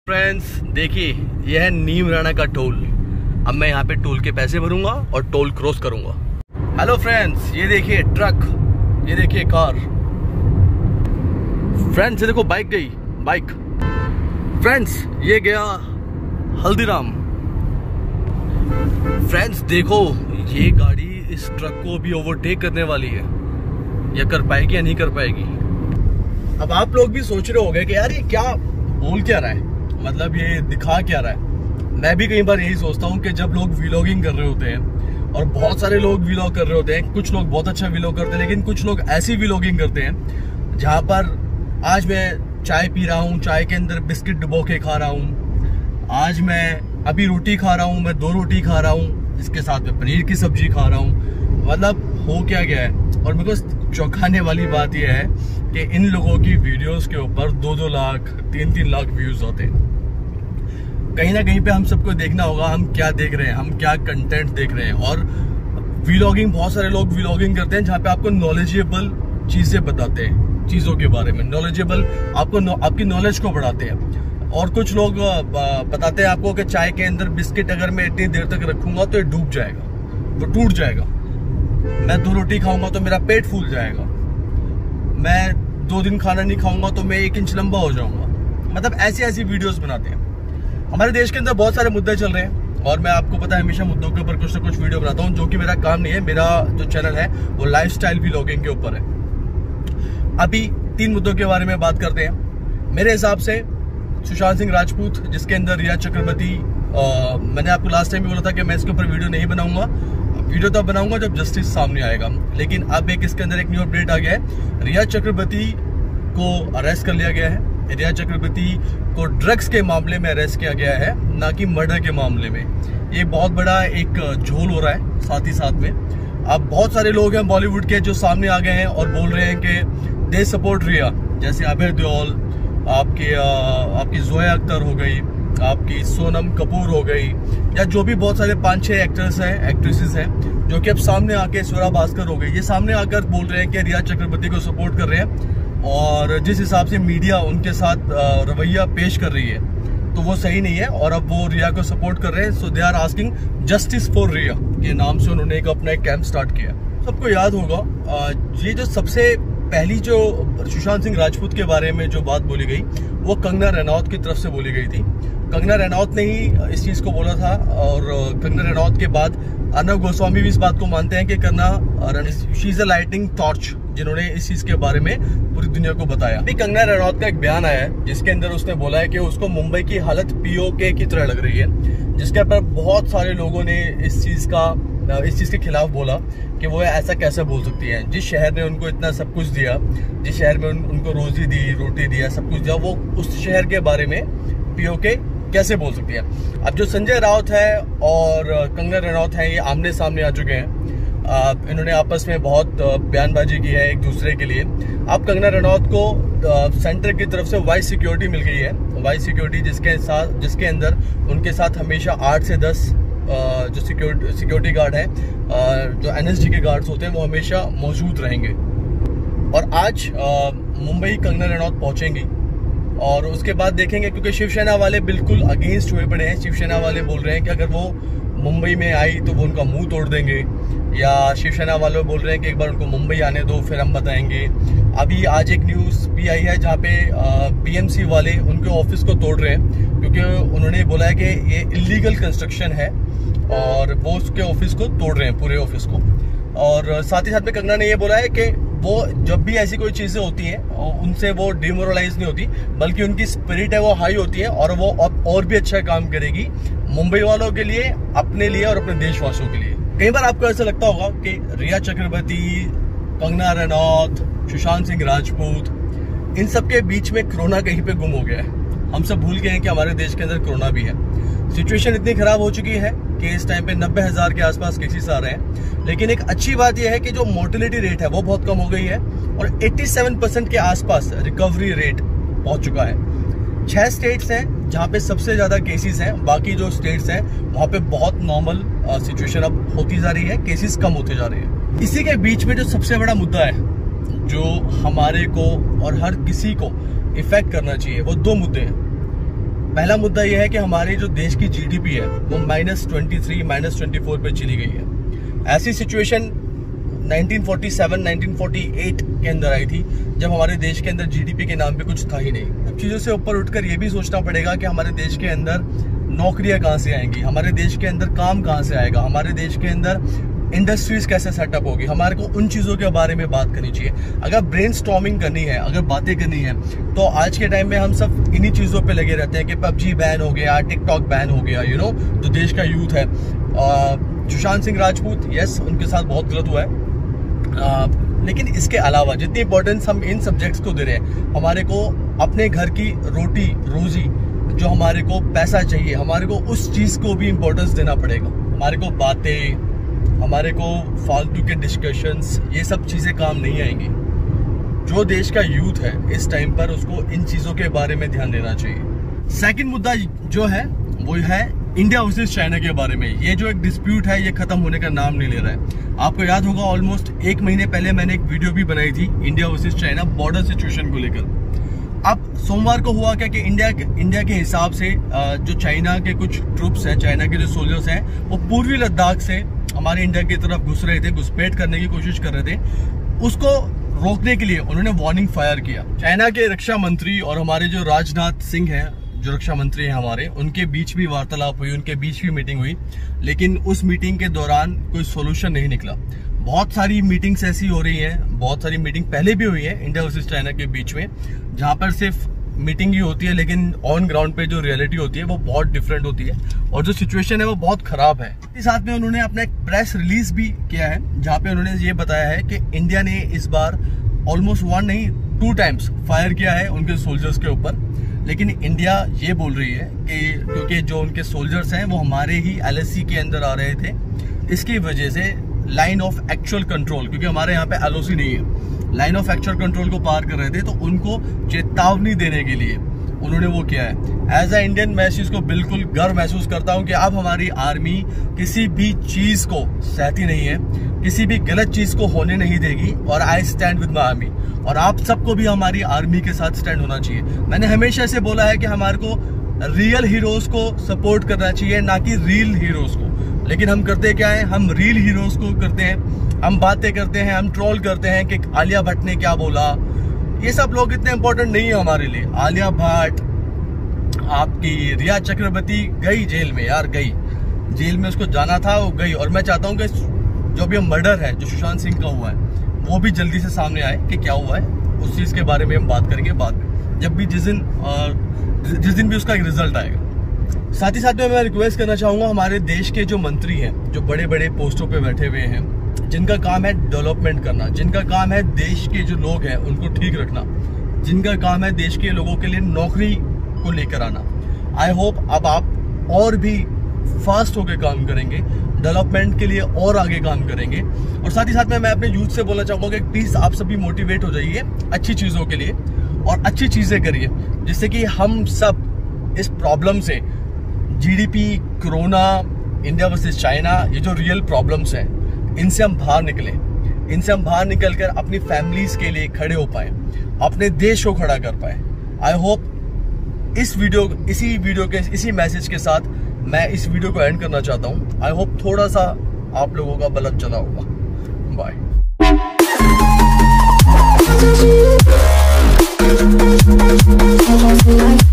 Friends देखिए, यह है नीम राणा का टोल। अब मैं यहाँ पे टोल के पैसे भरूंगा और टोल क्रॉस करूंगा। हेलो फ्रेंड्स, ये देखिए ट्रक, ये देखिए कार। फ्रेंड्स ये देखो बाइक गई, बाइक। फ्रेंड्स ये गया हल्दीराम। फ्रेंड्स देखो, ये गाड़ी इस ट्रक को भी ओवरटेक करने वाली है। यह कर पाएगी या नहीं कर पाएगी। अब आप लोग भी सोच रहे होंगे कि यार ये क्या बोल क्या रहा है, मतलब ये दिखा क्या रहा है। मैं भी कई बार यही सोचता हूँ कि जब लोग व्लॉगिंग कर रहे होते हैं, और बहुत सारे लोग व्लॉग कर रहे होते हैं, कुछ लोग बहुत अच्छा व्लॉग करते हैं, लेकिन कुछ लोग ऐसी व्लॉगिंग करते हैं जहाँ पर आज मैं चाय पी रहा हूँ, चाय के अंदर बिस्किट डुबो के खा रहा हूँ, आज मैं अभी रोटी खा रहा हूँ, मैं 2 रोटी खा रहा हूँ, इसके साथ में पनीर की सब्जी खा रहा हूँ। मतलब हो क्या गया है। और मेरे को चौंकाने वाली बात यह है कि इन लोगों की वीडियोस के ऊपर 2-2 लाख 3-3 लाख व्यूज होते हैं। कहीं ना कहीं पे हम सबको देखना होगा हम क्या देख रहे हैं, हम क्या कंटेंट देख रहे हैं। और व्लॉगिंग, बहुत सारे लोग व्लॉगिंग करते हैं जहाँ पे आपको नॉलेजेबल चीजें बताते हैं, चीजों के बारे में नॉलेजेबल, आपकी नॉलेज को बढ़ाते हैं। और कुछ लोग बताते हैं आपको कि चाय के अंदर बिस्किट अगर मैं इतनी देर तक रखूंगा तो ये डूब जाएगा, वो टूट जाएगा। मैं 2 रोटी खाऊंगा तो मेरा पेट फूल जाएगा। मैं 2 दिन खाना नहीं खाऊंगा तो मैं 1 इंच लंबा हो जाऊंगा। मतलब ऐसी वीडियोस बनाते हैं। हमारे देश के अंदर बहुत सारे मुद्दे चल रहे हैं और मैं आपको पता है हमेशा मुद्दों के ऊपर कुछ ना कुछ वीडियो बनाता हूं, जो कि मेरा काम नहीं है। मेरा जो चैनल है वो लाइफस्टाइल व्लॉगिंग के ऊपर है। अभी 3 मुद्दों के बारे में बात करते हैं। मेरे हिसाब से सुशांत सिंह राजपूत, जिसके अंदर रिया चक्रवर्ती, मैंने आपको लास्ट टाइम भी बोला था कि मैं इसके ऊपर वीडियो नहीं बनाऊंगा। वीडियो तो बनाऊंगा जब जस्टिस सामने आएगा, लेकिन अब इसके अंदर एक न्यू अपडेट आ गया है। रिया चक्रवर्ती को अरेस्ट कर लिया गया है। रिया चक्रवर्ती को ड्रग्स के मामले में अरेस्ट किया गया है, ना कि मर्डर के मामले में। ये बहुत बड़ा एक झोल हो रहा है। साथ ही साथ में अब बहुत सारे लोग हैं बॉलीवुड के जो सामने आ गए हैं और बोल रहे हैं कि दे सपोर्ट रिया, जैसे अभय देओल, आपकी जोया अख्तर हो गई, आपकी सोनम कपूर हो गई, या जो भी बहुत सारे 5-6 एक्टर्स हैं, एक्ट्रेसेस हैं, जो कि अब सामने आके, स्वरा भास्कर हो गई, ये सामने आकर बोल रहे हैं कि रिया चक्रवर्ती को सपोर्ट कर रहे हैं। और जिस हिसाब से मीडिया उनके साथ रवैया पेश कर रही है तो वो सही नहीं है, और अब वो रिया को सपोर्ट कर रहे हैं। So they are asking justice for Rhea, ये नाम से उन्होंने अपना एक कैंप स्टार्ट किया। सबको याद होगा ये जो सबसे पहली जो सुशांत सिंह राजपूत के बारे में जो बात बोली गई वो कंगना रनौत की तरफ से बोली गई थी। कंगना रनौत ने ही इस चीज को बोला था, और कंगना रनौत के बाद अर्नब गोस्वामी भी इस बात को मानते हैं कि she is a lighting torch, जिन्होंने इस चीज के बारे में पूरी दुनिया को बताया। अभी कंगना रनौत का एक बयान आया है जिसके अंदर उसने बोला है कि उसको मुंबई की हालत पीओके की तरह लग रही है, जिसके पर बहुत सारे लोगों ने इस चीज के खिलाफ बोला कि वो ऐसा कैसे बोल सकती है। जिस शहर ने उनको इतना सब कुछ दिया, जिस शहर में उनको रोजी दी, रोटी दिया, सब कुछ दिया, वो उस शहर के बारे में पीओके कैसे बोल सकती है। अब जो संजय राउत है और कंगना रनौत है, ये आमने सामने आ चुके हैं। इन्होंने आपस में बहुत बयानबाजी की है एक दूसरे के लिए। अब कंगना रनौत को सेंटर की तरफ से वाइस सिक्योरिटी मिल गई है। वाइस सिक्योरिटी जिसके अंदर उनके साथ हमेशा 8 से 10 जो सिक्योरिटी गार्ड हैं, जो एनएसजी के गार्ड्स होते हैं, वो हमेशा मौजूद रहेंगे। और आज मुंबई कंगना रनौत पहुंचेंगी और उसके बाद देखेंगे, क्योंकि शिवसेना वाले बिल्कुल अगेंस्ट हुए पड़े हैं। शिवसेना वाले बोल रहे हैं कि अगर वो मुंबई में आई तो वो उनका मुंह तोड़ देंगे, या शिवसेना वाले बोल रहे हैं कि एक बार उनको मुंबई आने दो फिर हम बताएंगे। अभी आज एक न्यूज़ भी आई है जहाँ पे बीएमसी वाले उनके ऑफिस को तोड़ रहे हैं, क्योंकि उन्होंने बोला है कि ये इलीगल कंस्ट्रक्शन है और वो उसके ऑफिस को तोड़ रहे हैं, पूरे ऑफिस को। और साथ ही साथ में कंगना ने ये बोला है कि वो जब भी ऐसी कोई चीज़ें होती हैं उनसे वो डिमोरलाइज नहीं होती, बल्कि उनकी स्पिरिट है वो हाई होती है, और वो और भी अच्छा काम करेगी मुंबई वालों के लिए, अपने लिए और अपने देशवासियों के लिए। कई बार आपको ऐसा लगता होगा कि रिया चक्रवर्ती, कंगना रनौत, सुशांत सिंह राजपूत, इन सब के बीच में कोरोना कहीं पे गुम हो गया है। हम सब भूल गए हैं कि हमारे देश के अंदर कोरोना भी है। सिचुएशन इतनी खराब हो चुकी है कि इस टाइम पे 90,000 के आसपास केसेस आ रहे हैं। लेकिन एक अच्छी बात यह है कि जो मोर्टेलिटी रेट है वो बहुत कम हो गई है, और 87% के आसपास रिकवरी रेट पहुंच चुका है। 6 स्टेट्स हैं जहाँ पे सबसे ज्यादा केसेस हैं, बाकी जो स्टेट्स हैं वहाँ पे बहुत नॉर्मल सिचुएशन अब होती जा रही है, केसेस कम होते जा रहे हैं। इसी के बीच में जो सबसे बड़ा मुद्दा है जो हमारे को और हर किसी को इफेक्ट करना चाहिए, वो 2 मुद्दे हैं। पहला मुद्दा यह है कि हमारी जो देश की जीडीपी है वो -23, -24 पे चली गई है। ऐसी सिचुएशन 1947, 1948 के अंदर आई थी, जब हमारे देश के अंदर जीडीपी के नाम पे कुछ था ही नहीं। अब चीज़ों से ऊपर उठकर ये भी सोचना पड़ेगा कि हमारे देश के अंदर नौकरियां कहाँ से आएंगी, हमारे देश के अंदर काम कहाँ से आएगा, हमारे देश के अंदर इंडस्ट्रीज कैसे सेटअप होगी। हमारे को उन चीज़ों के बारे में बात करनी चाहिए। अगर ब्रेनस्टॉर्मिंग करनी है, अगर बातें करनी है, तो आज के टाइम में हम सब इन्हीं चीज़ों पे लगे रहते हैं कि पबजी बैन हो गया, टिकटॉक बैन हो गया, यू नो, जो देश का यूथ है। सुशांत सिंह राजपूत, यस, उनके साथ बहुत गलत हुआ है, लेकिन इसके अलावा जितनी इंपॉर्टेंस हम इन सब्जेक्ट्स को दे रहे हैं, हमारे को अपने घर की रोटी रोजी, जो हमारे को पैसा चाहिए, हमारे को उस चीज़ को भी इम्पोर्टेंस देना पड़ेगा। हमारे को बातें, हमारे को फालतू के डिस्कशंस, ये सब चीज़ें काम नहीं आएंगी। जो देश का यूथ है इस टाइम पर, उसको इन चीज़ों के बारे में ध्यान देना चाहिए। सेकंड मुद्दा जो है वो है इंडिया वर्सेस चाइना के बारे में। ये जो एक डिस्प्यूट है, ये खत्म होने का नाम नहीं ले रहा है। आपको याद होगा, ऑलमोस्ट 1 महीने पहले मैंने एक वीडियो भी बनाई थी India versus China border situation को लेकर। अब सोमवार को हुआ क्या कि इंडिया के हिसाब से जो चाइना के कुछ ट्रूप्स हैं, चाइना के जो सोल्जर्स हैं, वो पूर्वी लद्दाख से हमारे इंडिया की तरफ घुस रहे थे, घुसपैठ करने की कोशिश कर रहे थे। उसको रोकने के लिए उन्होंने वार्निंग फायर किया। चाइना के रक्षा मंत्री और हमारे जो राजनाथ सिंह हैं, जो रक्षा मंत्री हैं हमारे, उनके बीच भी वार्तालाप हुई, उनके बीच भी मीटिंग हुई, लेकिन उस मीटिंग के दौरान कोई सोल्यूशन नहीं निकला। बहुत सारी मीटिंग्स ऐसी हो रही हैं, बहुत सारी मीटिंग पहले भी हुई है इंडिया वर्सेस चाइना के बीच में, जहां पर सिर्फ मीटिंग ही होती है, लेकिन ऑन ग्राउंड पे जो रियलिटी होती है वो बहुत डिफरेंट होती है और जो सिचुएशन है वो बहुत खराब है। इस साथ में उन्होंने अपना एक प्रेस रिलीज भी किया है, जहां पे उन्होंने ये बताया है कि इंडिया ने इस बार ऑलमोस्ट 1 नहीं 2 टाइम्स फायर किया है उनके सोल्जर्स के ऊपर। लेकिन इंडिया ये बोल रही है कि क्योंकि जो उनके सोल्जर्स हैं वो हमारे ही LAC के अंदर आ रहे थे, इसकी वजह से लाइन ऑफ एक्चुअल कंट्रोल, क्योंकि हमारे यहाँ पे LOC नहीं है, लाइन ऑफ एक्चुअल कंट्रोल को पार कर रहे थे, तो उनको चेतावनी देने के लिए उन्होंने वो किया है। एज अ इंडियन मैं इस चीज़ को बिल्कुल गर्व महसूस करता हूँ कि अब हमारी आर्मी किसी भी चीज़ को सहती नहीं है, किसी भी गलत चीज़ को होने नहीं देगी, और I stand with my army. और आप सबको भी हमारी आर्मी के साथ स्टैंड होना चाहिए। मैंने हमेशा से बोला है कि हमारे को रियल हीरोज को सपोर्ट करना चाहिए, ना कि रील हीरोज को। लेकिन हम करते क्या है, हम रील हीरोज को करते हैं, हम बातें करते हैं, हम ट्रोल करते हैं कि आलिया भट्ट ने क्या बोला। ये सब लोग इतने इंपॉर्टेंट नहीं है हमारे लिए। आलिया भट्ट, आपकी रिया चक्रवर्ती गई जेल में, यार गई जेल में, उसको जाना था वो गई। और मैं चाहता हूँ कि जो भी मर्डर है जो सुशांत सिंह का हुआ है वो भी जल्दी से सामने आए कि क्या हुआ है, उस चीज़ के बारे में हम बात करेंगे बाद में, जब भी जिस दिन भी उसका एक रिजल्ट आएगा। साथ ही साथ में मैं रिक्वेस्ट करना चाहूँगा हमारे देश के जो मंत्री हैं, जो बड़े बड़े पोस्टों पे बैठे हुए हैं, जिनका काम है डेवलपमेंट करना, जिनका काम है देश के जो लोग हैं उनको ठीक रखना, जिनका काम है देश के लोगों के लिए नौकरी को लेकर आना, आई होप अब आप और भी फास्ट होकर काम करेंगे, डेवलपमेंट के लिए और आगे काम करेंगे। और साथ ही साथ में मैं अपने यूथ से बोलना चाहूँगा कि प्लीज़ आप सभी मोटिवेट हो जाइए अच्छी चीज़ों के लिए और अच्छी चीज़ें करिए, जिससे कि हम सब इस प्रॉब्लम से, GDP, corona, India versus China, ये जो रियल प्रॉब्लम्स हैं, इनसे हम बाहर निकलें, इनसे हम बाहर निकल कर अपनी फैमिलीज के लिए खड़े हो पाए, अपने देश को खड़ा कर पाए। आई होप इसी मैसेज के साथ मैं इस वीडियो को एंड करना चाहता हूँ। आई होप थोड़ा सा आप लोगों का बलक चला होगा। बाय।